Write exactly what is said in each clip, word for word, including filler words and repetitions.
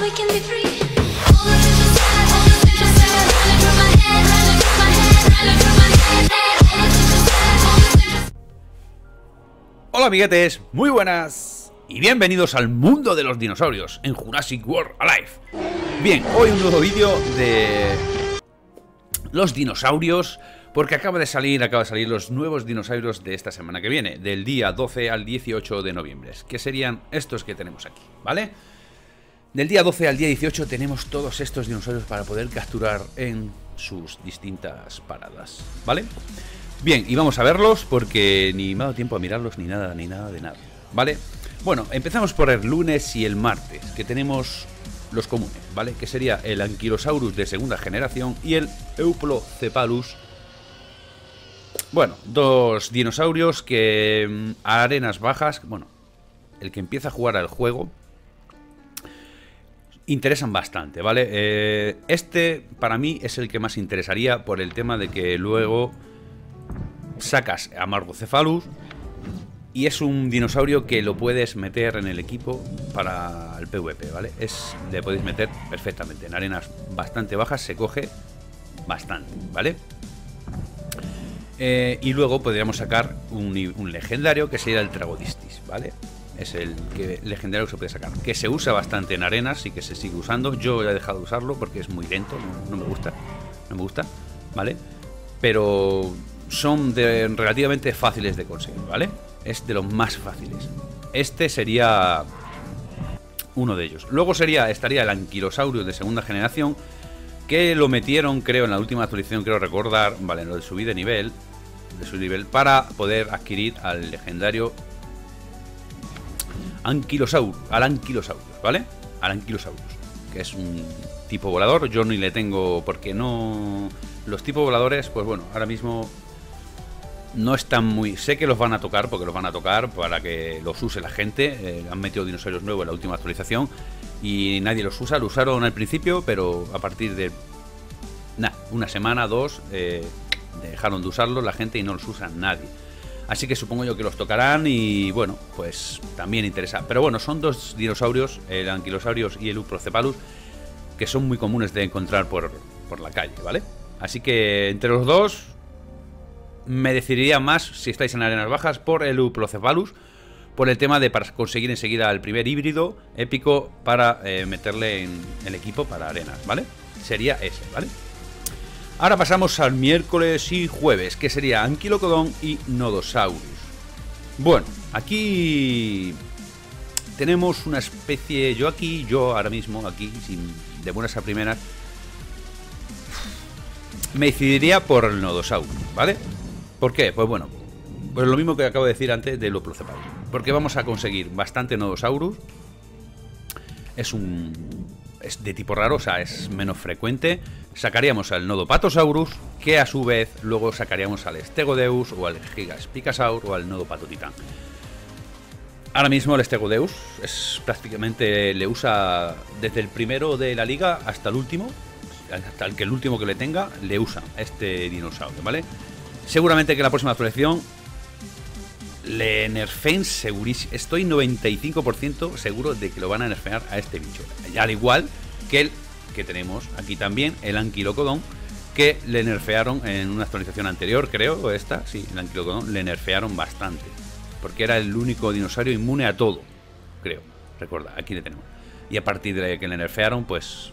we can be free. All the visions sad, all the visions sad, running through my head, running through my head, running through my head, head. All the visions sad, all the visions. Hola amiguetes, muy buenas y bienvenidos al mundo de los dinosaurios en Jurassic World Alive. Bien, hoy un nuevo vídeo de los dinosaurios, porque acaba de salir, acaba de salir los nuevos dinosaurios de esta semana que viene, del día doce al dieciocho de noviembre, que serían estos que tenemos aquí, ¿vale? Del día doce al día dieciocho tenemos todos estos dinosaurios para poder capturar en sus distintas paradas, ¿vale? Bien, y vamos a verlos porque ni me ha dado tiempo a mirarlos ni nada, ni nada de nada, ¿vale? Bueno, empezamos por el lunes y el martes, que tenemos los comunes, ¿vale? Que sería el Ankylosaurus de segunda generación y el Euplocephalus. Bueno, dos dinosaurios que a arenas bajas, bueno, el que empieza a jugar al juego, interesan bastante, ¿vale? Eh, este, para mí, es el que más interesaría por el tema de que luego sacas a Margocephalus y es un dinosaurio que lo puedes meter en el equipo para el PvP, ¿vale? Es, le podéis meter perfectamente. En arenas bastante bajas se coge bastante, ¿vale? Eh, y luego podríamos sacar un, un legendario que sería el Tragodistis, ¿vale? Es el que, legendario que se puede sacar, que se usa bastante en arenas y que se sigue usando. Yo ya he dejado de usarlo porque es muy lento, no, no me gusta, no me gusta, ¿vale? Pero son de, relativamente fáciles de conseguir, ¿vale? Es de los más fáciles. Este sería uno de ellos. Luego sería, estaría el Ankylosaurus de segunda generación, que lo metieron, creo, en la última actualización, creo recordar, vale, en lo de subir de nivel, de su nivel, para poder adquirir al legendario Ankylosaurus, al Ankylosaurus, ¿vale? Al Ankylosaurus, que es un tipo volador. Yo ni le tengo, porque no... Los tipos voladores, pues bueno, ahora mismo no están muy... Sé que los van a tocar, porque los van a tocar para que los use la gente. Eh, han metido dinosaurios nuevos en la última actualización y nadie los usa. Lo usaron al principio, pero a partir de... Nah, una semana, dos, eh, dejaron de usarlos la gente y no los usa nadie. Así que supongo yo que los tocarán y bueno, pues también interesa. Pero bueno, son dos dinosaurios, el Ankylosaurus y el Euplocephalus, que son muy comunes de encontrar por, por la calle, ¿vale? Así que entre los dos me decidiría más, si estáis en arenas bajas, por el Euplocephalus, por el tema de para conseguir enseguida el primer híbrido épico para eh, meterle en el equipo para arenas, ¿vale? Sería ese, ¿vale? Ahora pasamos al miércoles y jueves, que sería Ankylocodon y Nodosaurus. Bueno, aquí tenemos una especie... Yo aquí, yo ahora mismo, aquí, sin, de buenas a primeras, me decidiría por el Nodosaurus, ¿vale? ¿Por qué? Pues bueno, pues lo mismo que acabo de decir antes del Euplocephalus. Porque vamos a conseguir bastante Nodosaurus. Es un... es de tipo raro, o sea, es menos frecuente. Sacaríamos al Nodopatosaurus, que a su vez luego sacaríamos al Stegodeus o al Gigaspicasaur o al Nodopatotitán. Ahora mismo el Stegodeus es prácticamente, le usa desde el primero de la liga hasta el último, hasta el que el último que le tenga, le usa este dinosaurio, ¿vale? Seguramente que la próxima actualización le nerfeen segurísimo. Estoy noventa y cinco por ciento seguro de que lo van a nerfear a este bicho. Y al igual que el que tenemos aquí también, el Ankylocodon, que le nerfearon en una actualización anterior, creo, o esta, sí, el Ankylocodon le nerfearon bastante. Porque era el único dinosaurio inmune a todo, creo. Recuerda, aquí le tenemos. Y a partir de que le nerfearon, pues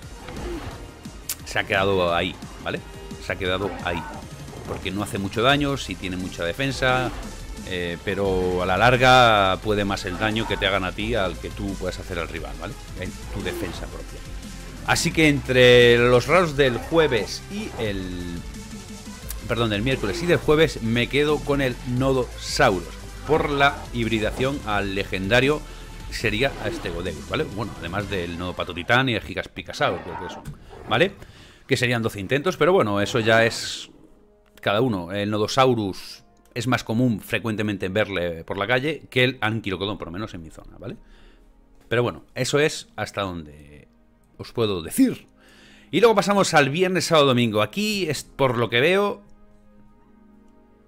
se ha quedado ahí, ¿vale? Se ha quedado ahí. Porque no hace mucho daño, sí tiene mucha defensa. Eh, pero a la larga puede más el daño que te hagan a ti al que tú puedas hacer al rival, ¿vale? En tu defensa propia. Así que entre los raros del jueves y el... Perdón, del miércoles y del jueves me quedo con el Nodosaurus, por la hibridación al legendario sería a Stegodeus, ¿vale? Bueno, además del Nodopatotitán y el Gigaspicasaur, creo que eso, ¿vale? Que serían doce intentos, pero bueno, eso ya es cada uno. El Nodosaurus es más común frecuentemente verle por la calle que el Ankylocodon, por lo menos en mi zona, ¿vale? Pero bueno, eso es hasta donde os puedo decir. Y luego pasamos al viernes, sábado, domingo. Aquí es, por lo que veo,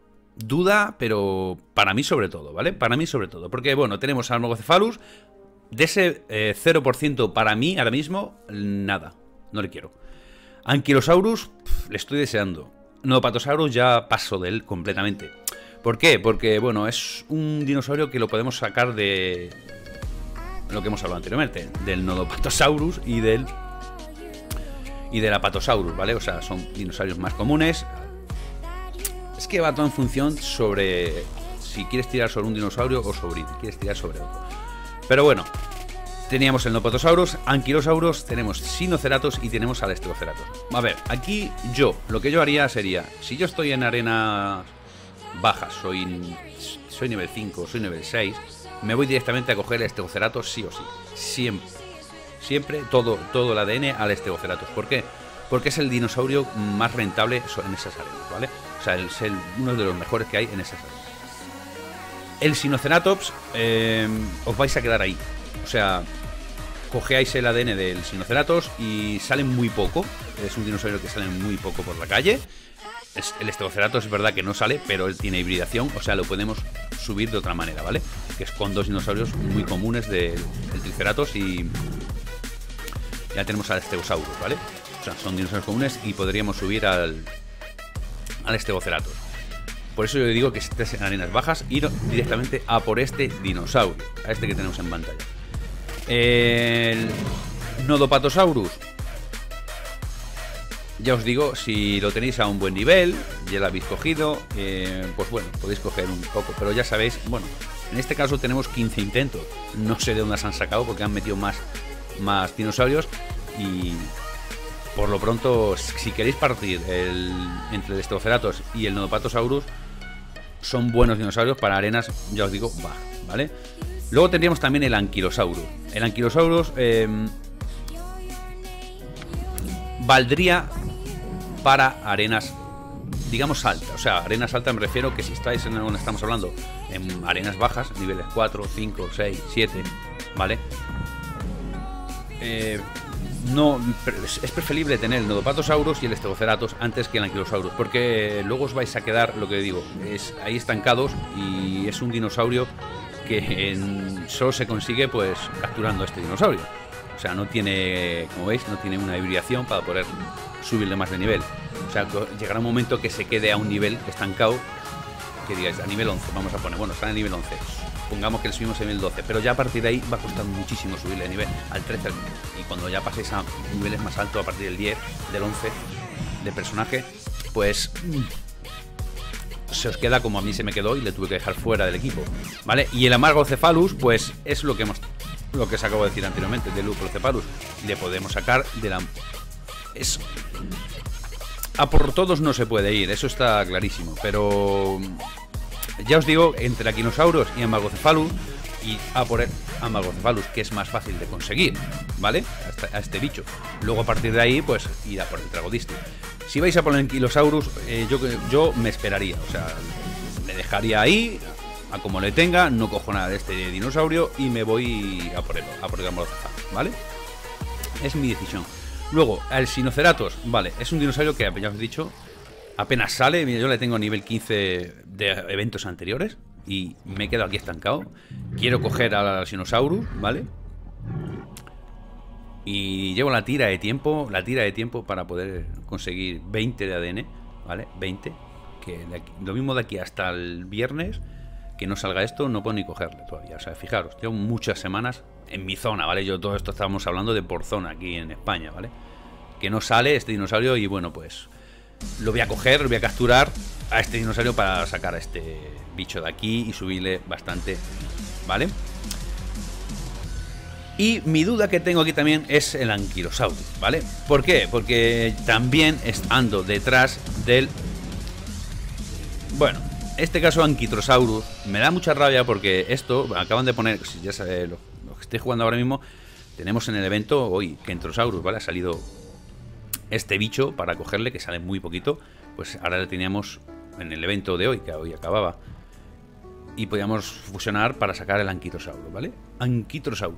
duda, pero para mí sobre todo, ¿vale? Para mí sobre todo. Porque, bueno, tenemos al Margocephalus, De ese eh, cero por ciento para mí, ahora mismo, nada. No le quiero. Ankylosaurus, pf, le estoy deseando. Nodopatosaurus ya paso de él completamente. ¿Por qué? Porque, bueno, es un dinosaurio que lo podemos sacar de lo que hemos hablado anteriormente, del Nodopatosaurus y del y del Apatosaurus, ¿vale? O sea, son dinosaurios más comunes. Es que va todo en función sobre si quieres tirar sobre un dinosaurio o sobre si quieres tirar sobre otro. Pero bueno, teníamos el Nodopatosaurus, Ankylosaurus, tenemos Sinoceratos y tenemos al Stegoceratops. A ver, aquí yo, lo que yo haría sería, si yo estoy en arenas bajas, soy, soy nivel cinco, soy nivel seis, me voy directamente a coger el Stegoceratops sí o sí. Siempre. Siempre todo, todo el A D N al Stegoceratops. ¿Por qué? Porque es el dinosaurio más rentable en esas arenas, ¿vale? O sea, es el, uno de los mejores que hay en esas arenas. El Sinoceratops eh, os vais a quedar ahí. O sea, cogeáis el A D N del Sinoceratops y salen muy poco. Es un dinosaurio que sale muy poco por la calle. El Stegoceratops es verdad que no sale, pero él tiene hibridación, o sea, lo podemos subir de otra manera, ¿vale? Que es con dos dinosaurios muy comunes del de, Triceratops y ya tenemos al Stegosaurus, ¿vale? O sea, son dinosaurios comunes y podríamos subir al, al Stegoceratops. Por eso yo digo que si estés en arenas bajas, ir directamente a por este dinosaurio, a este que tenemos en pantalla. El Nodopatosaurus. Ya os digo, si lo tenéis a un buen nivel, ya lo habéis cogido, eh, pues bueno, podéis coger un poco. Pero ya sabéis, bueno, en este caso tenemos quince intentos. No sé de dónde se han sacado porque han metido más, más dinosaurios. Y por lo pronto, si queréis partir el, entre el Stegoceratops y el Nodopatosaurus, son buenos dinosaurios para arenas, ya os digo, bajas, ¿vale? Luego tendríamos también el Ankylosaurus. El Ankylosaurus eh, valdría para arenas, digamos, altas. O sea, arenas altas me refiero que si estáis en donde estamos hablando, en arenas bajas, niveles cuatro, cinco, seis, siete, ¿vale? Eh, no, es preferible tener el Nodopatosaurus y el Stegoceratops antes que el Ankylosaurus, porque luego os vais a quedar, lo que digo, es ahí estancados y es un dinosaurio que en, solo se consigue pues capturando a este dinosaurio. O sea, no tiene, como veis, no tiene una hibridación para poder subirle más de nivel. O sea, llegará un momento que se quede a un nivel estancado, que digáis, a nivel once, vamos a poner, bueno, está en el nivel once, pongamos que le subimos a nivel doce, pero ya a partir de ahí va a costar muchísimo subirle de nivel, al trece, y cuando ya paséis a niveles más altos, a partir del diez, del once, de personaje, pues se os queda como a mí se me quedó y le tuve que dejar fuera del equipo, ¿vale? Y el Amargocephalus, pues es lo que hemos, lo que os acabo de decir anteriormente, del Leucocephalus, le podemos sacar de la... Es... A por todos no se puede ir, eso está clarísimo, pero ya os digo, entre Ankylosaurus y Amargocephalus, y a por el Amargocephalus, que es más fácil de conseguir, ¿vale? A este, a este bicho. Luego a partir de ahí, pues ir a por el Tragodistis. Si vais a por el Ankylosaurus, eh, yo, yo me esperaría, o sea, le dejaría ahí, a como le tenga, no cojo nada de este dinosaurio y me voy a por el, a por el Amargocephalus, ¿vale? Es mi decisión. Luego, el Sinoceratops, vale, es un dinosaurio que, ya os he dicho, apenas sale. Mira, yo le tengo nivel quince de eventos anteriores y me he quedado aquí estancado. Quiero coger al Sinosaurus, ¿vale? Y llevo la tira de tiempo, la tira de tiempo para poder conseguir veinte de A D N, ¿vale? veinte, que de aquí, lo mismo de aquí hasta el viernes, que no salga esto, no puedo ni cogerle todavía. O sea, fijaros, llevo muchas semanas en mi zona, ¿vale? Yo todo esto estábamos hablando de por zona aquí en España, ¿vale? Que no sale este dinosaurio y bueno, pues lo voy a coger, lo voy a capturar a este dinosaurio para sacar a este bicho de aquí y subirle bastante, ¿vale? Y mi duda que tengo aquí también es el Ankylosaurus, ¿vale? ¿Por qué? Porque también ando detrás del... Bueno, en este caso Ankylosaurus me da mucha rabia porque esto, acaban de poner, ya sabéis, lo, lo que estoy jugando ahora mismo, tenemos en el evento hoy Kentrosaurus, ¿vale? Ha salido este bicho para cogerle, que sale muy poquito, pues ahora lo teníamos en el evento de hoy, que hoy acababa, y podíamos fusionar para sacar el Ankylosaurus, ¿vale? Ankylosaurus.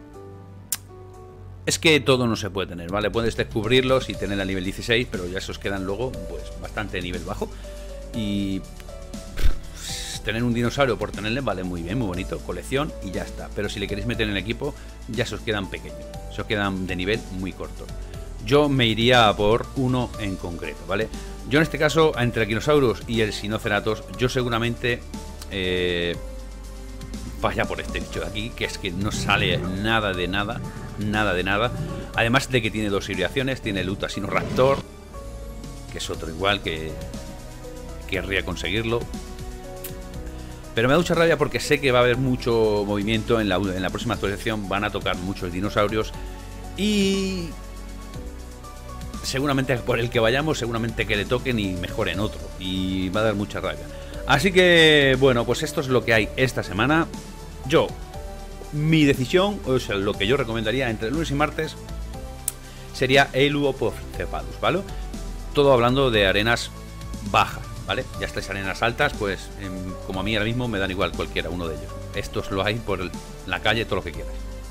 Es que todo no se puede tener, ¿vale? Puedes descubrirlos y tener a nivel dieciséis, pero ya esos quedan luego, pues, bastante nivel bajo. Y tener un dinosaurio por tenerle vale muy bien, muy bonito, colección y ya está. Pero si le queréis meter en el equipo, ya se os quedan pequeños, se os quedan de nivel muy corto. Yo me iría por uno en concreto, ¿vale? Yo en este caso, entre el Ankylosaurus y el Sinoceratos, yo seguramente eh, vaya por este bicho de aquí, que es que no sale nada de nada, nada de nada. Además de que tiene dos hibridaciones, tiene el Utassinoraptor, que es otro igual que querría conseguirlo. Pero me da mucha rabia porque sé que va a haber mucho movimiento en la, en la próxima actualización, van a tocar muchos dinosaurios y seguramente por el que vayamos, seguramente que le toquen y mejoren otro, y va a dar mucha rabia. Así que, bueno, pues esto es lo que hay esta semana. Yo, mi decisión, o sea, lo que yo recomendaría entre lunes y martes sería Eluopocephalus, ¿vale? Todo hablando de arenas bajas, ¿vale? Ya estáis arenas altas, pues em, como a mí ahora mismo me dan igual cualquiera uno de ellos. Estos lo hay por el, la calle, todo lo que quieras.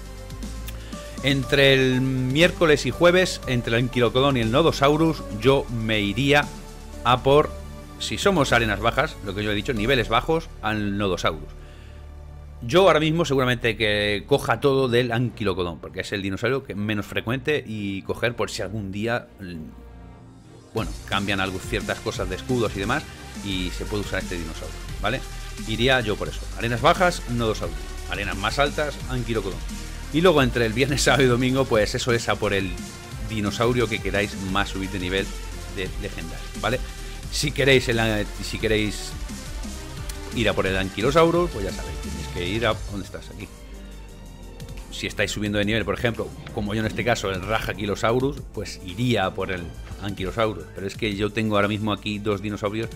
Entre el miércoles y jueves, entre el Anquilocodón y el Nodosaurus, yo me iría a por, si somos arenas bajas, lo que yo he dicho, niveles bajos, al Nodosaurus. Yo ahora mismo seguramente que coja todo del Anquilocodón, porque es el dinosaurio que menos frecuente y coger por si algún día, bueno, cambian algo, ciertas cosas de escudos y demás, y se puede usar este dinosaurio, ¿vale? Iría yo por eso. Arenas bajas, Nodosaurus. Arenas más altas, Anquilocodón. Y luego entre el viernes, sábado y domingo, pues eso es a por el dinosaurio que queráis más subir de nivel de legendario, ¿vale? Si queréis, el, si queréis ir a por el Anquilosaurus, pues ya sabéis, tenéis que ir a... ¿Dónde estás? Aquí. Si estáis subiendo de nivel, por ejemplo, como yo en este caso, el Rajaquilosaurus, pues iría por el Anquilosaurus. Pero es que yo tengo ahora mismo aquí dos dinosaurios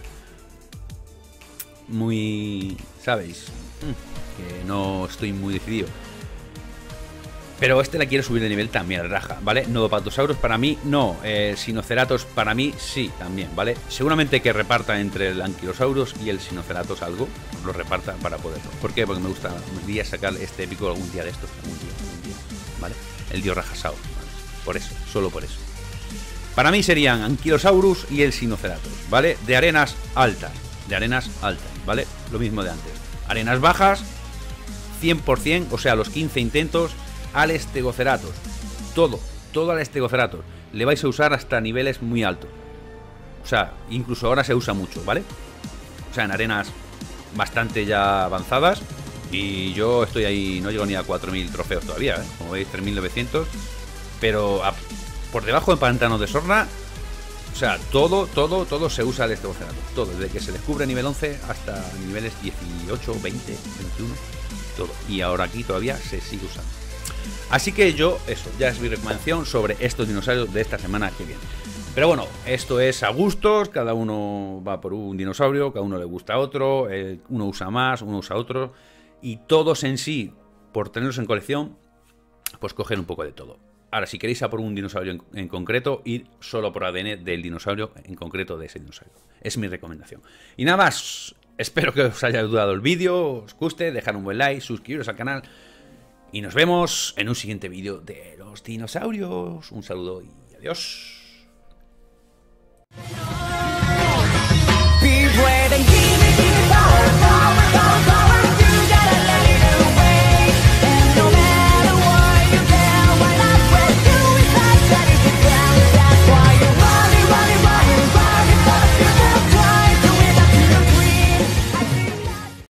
muy... ¿sabéis? Que no estoy muy decidido. Pero este la quiero subir de nivel también, el Raja, ¿vale? Nodopatosaurus para mí no, eh, Sinoceratos para mí sí, también, ¿vale? Seguramente que reparta entre el Anquilosaurus y el Sinoceratos algo, lo reparta para poderlo. ¿Por qué? Porque me gusta, me gustaría sacar este épico algún día de estos, algún día, algún día, ¿vale? El Dios Rajasaurus, ¿vale? Por eso, solo por eso. Para mí serían Anquilosaurus y el Sinoceratos, ¿vale? De arenas altas, de arenas altas, ¿vale? Lo mismo de antes. Arenas bajas, cien por cien, o sea, los quince intentos al Estegoceratos. Todo, todo al Estegoceratos. Le vais a usar hasta niveles muy altos. O sea, incluso ahora se usa mucho, ¿vale? O sea, en arenas bastante ya avanzadas. Y yo estoy ahí, no llego ni a cuatro mil trofeos todavía, ¿eh? Como veis, tres mil novecientos. Pero a, por debajo del pantano de Sorna, o sea, todo, todo, todo se usa al Estegoceratos. Todo, desde que se descubre nivel once hasta niveles dieciocho, veinte, veintiuno. Todo. Y ahora aquí todavía se sigue usando. Así que yo, eso, ya es mi recomendación sobre estos dinosaurios de esta semana que viene. Pero bueno, esto es a gustos, cada uno va por un dinosaurio, cada uno le gusta a otro, eh, uno usa más, uno usa otro, y todos en sí, por tenerlos en colección, pues coger un poco de todo. Ahora, si queréis a por un dinosaurio en, en concreto, ir solo por A D N del dinosaurio en concreto de ese dinosaurio. Es mi recomendación. Y nada más, espero que os haya ayudado el vídeo, os guste, dejar un buen like, suscribiros al canal. Y nos vemos en un siguiente vídeo de los dinosaurios. Un saludo y adiós.